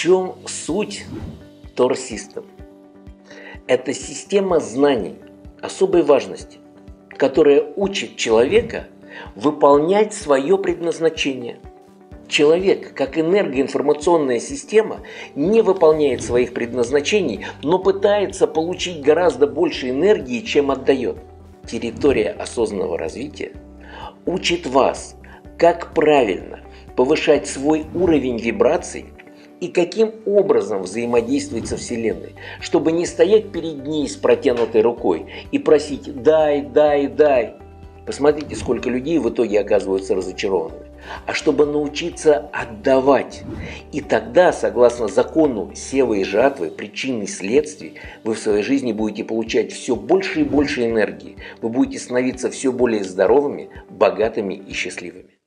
чем суть Tor System? Это система знаний особой важности, которая учит человека выполнять свое предназначение. Человек, как энергоинформационная система, не выполняет своих предназначений, но пытается получить гораздо больше энергии, чем отдает. Территория осознанного развития учит вас, как правильно повышать свой уровень вибраций и каким образом взаимодействовать со Вселенной, чтобы не стоять перед ней с протянутой рукой и просить «дай, дай, дай». Посмотрите, сколько людей в итоге оказываются разочарованными. А чтобы научиться отдавать. И тогда, согласно закону сева и жатвы, причин и следствий, вы в своей жизни будете получать все больше и больше энергии. Вы будете становиться все более здоровыми, богатыми и счастливыми.